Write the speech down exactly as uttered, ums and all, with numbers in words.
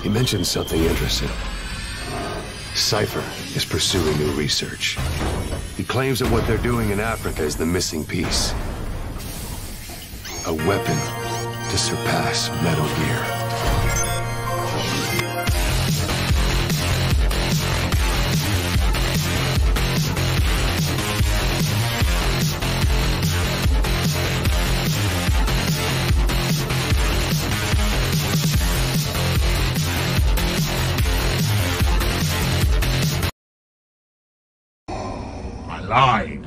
He mentioned something interesting. Cypher is pursuing new research. He claims that what they're doing in Africa is the missing piece. A weapon to surpass Metal Gear. Lie.